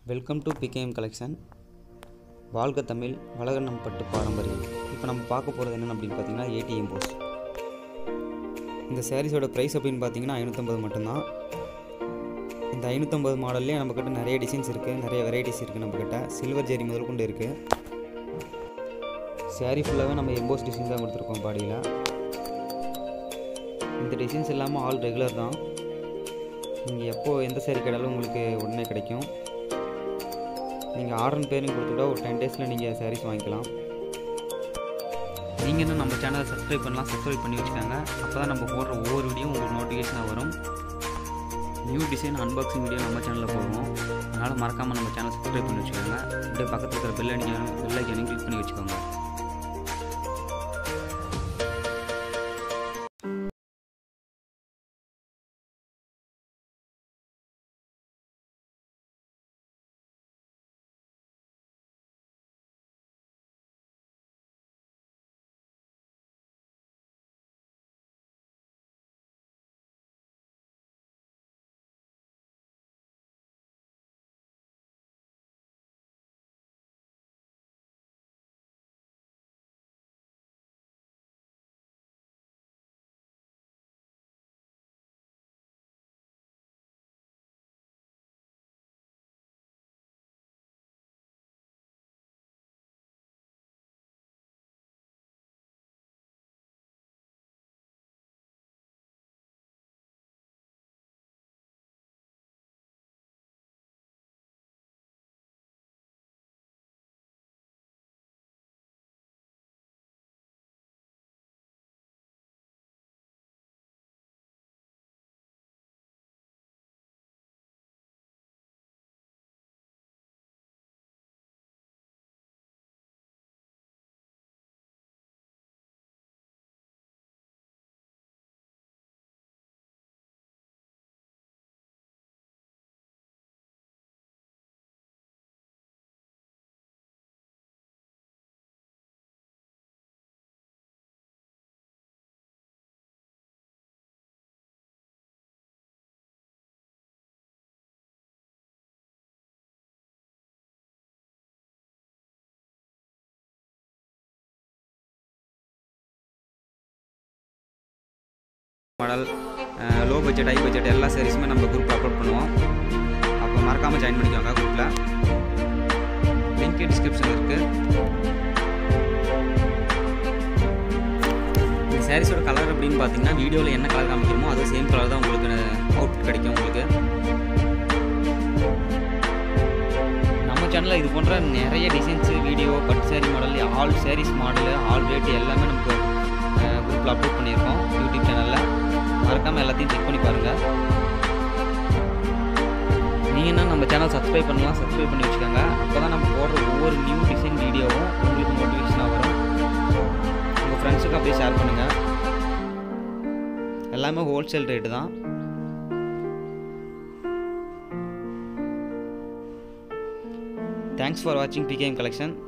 Welcome to PKM collection. வாழ்க தமிழ், வளக நம் பட்டு பாரம்பரியம். இப்போ நம்ம பார்க்க போகிறது என்னென்னு அப்படின்னு பார்த்தீங்கன்னா ஏடிஎம் போஸ். இந்த சாரீஸோட ப்ரைஸ் அப்படின்னு பார்த்தீங்கன்னா 550 மட்டும்தான். இந்த 550 மாடல்லே நம்மக்கிட்ட நிறைய டிசைன்ஸ் இருக்குது, நிறைய வெரைட்டிஸ் இருக்குது. நம்மக்கிட்ட சில்வர் ஜெரி முதல் கொண்டு இருக்குது. சாரீ ஃபுல்லாகவே நம்ம எம்போஸ் டிசைன் தான் கொடுத்துருக்கோம் பாடியில். இந்த டிசைன்ஸ் எல்லாமே ஆல் ரெகுலர் தான். நீங்கள் எப்போது எந்த சாரீ கேட்டாலும் உங்களுக்கு உடனே கிடைக்கும். நீங்கள் ஆர்டர் பேரும் கொடுத்துட்டா ஒரு 10 டேஸில் நீங்கள் சாரீஸ் வாங்கிக்கலாம். நீங்கள் இன்னும் நம்ம சேனலை சப்ஸ்கிரைப் பண்ணி வச்சுக்காங்க. அப்போ தான் நம்ம போடுற ஒவ்வொரு வீடியோ உங்களுக்கு நோட்டிஃபிகேஷனாக வரும். நியூ டிசைன் அன்பாக்சிங் வீடியோ நம்ம சேனலில் போடுவோம். அதனால் மறக்காமல் நம்ம சேனலை சப்ஸ்கிரைப் பண்ணி வச்சுக்கோங்க. அப்படியே பக்கத்தில் இருக்கிற பெல் ஐக்கானையும் கிளிக் பண்ணி வச்சுக்கோங்க. Model, low budget, high budget எல்லா சாரீஸுமே நம்ம குரூப்பில் அப்லோட் பண்ணுவோம். அப்போ மறக்காமல் ஜாயின் பண்ணிக்கோங்க குரூப்பில். லிங்க் டிஸ்கிரிப்ஷனில் இருக்குது. இந்த சாரீஸோட கலர் அப்படின்னு பார்த்தீங்கன்னா வீடியோவில் என்ன கலர் காமிக்கிறோமோ அது சேம் கலர் தான் உங்களுக்கு அவுட்புட் கிடைக்கும். உங்களுக்கு நம்ம சேனலில் இது போன்ற நிறைய டிசைன்ஸு, வீடியோ, பட்டு sari model, all saris model, all rate எல்லாமே நமக்கு குரூப்பில் அப்லோட் பண்ணியிருக்கோம் யூடியூப் சேனலில். மறக்காமல் எல்லாத்தையும் செக் பண்ணி பாருங்கள். நீங்கள் என்ன நம்ம சேனல் சப்ஸ்கிரைப் பண்ணி வச்சுக்கோங்க. அப்போ தான் நம்ம போடுற ஒவ்வொரு நியூ டிசைன் வீடியோவும் உங்களுக்கு நோட்டிஃபிகேஷனாக வரும். உங்கள் ஃப்ரெண்ட்ஸுக்கு அப்படியே ஷேர் பண்ணுங்கள். எல்லாமே ஹோல்சேல் ரேட்டு தான். தேங்க்ஸ் ஃபார் வாட்சிங் பிகேஎம் கலெக்ஷன்.